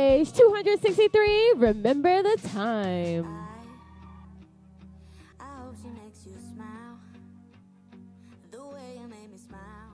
Page 263, Remember the Time. I hope she makes you smile the way you made me smile.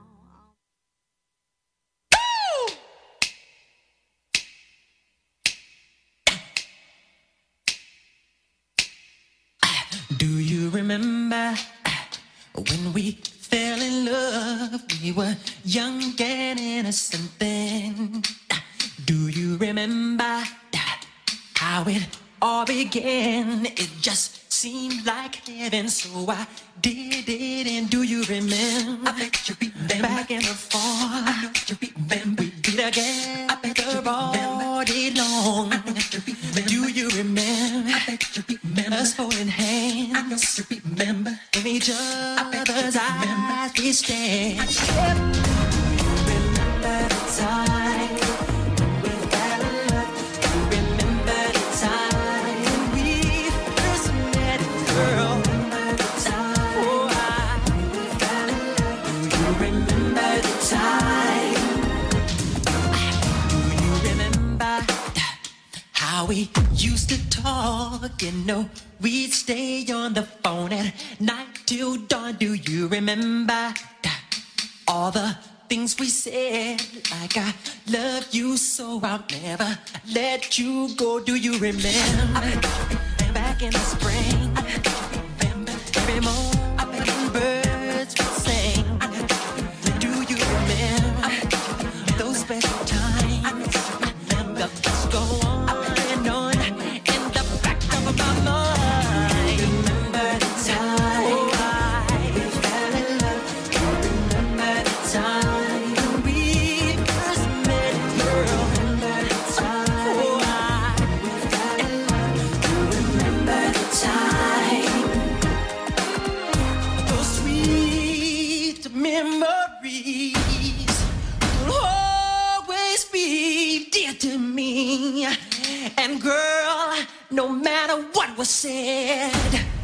Do you remember when we fell in love? We were young and innocent then. Do you remember how it all began? It just seemed like heaven, so I did it. And do you remember? I bet you remember back in the fall. I know you remember we did again. I bet you remember all day long. I bet you remember. Do you remember? I bet you remember us holding hands. I know you remember in each other's eyes we stand. Remember the time. We used to talk, you know, we'd stay on the phone at night till dawn. Do you remember all the things we said? Like I love you so I'll never let you go. Do you remember back in the spring? Remember every morning birds would sing. Do you remember those special times? Let's go on. To me, and girl, no matter what was said,